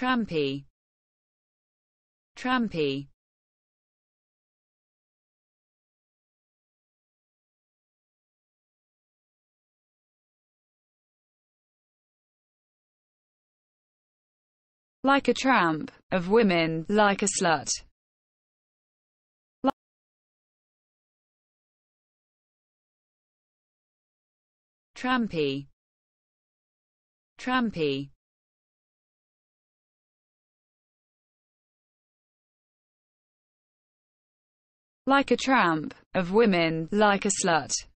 Trampy, trampy. Like a tramp, of women, like a slut. Trampy, trampy. Like a tramp, of women, like a slut.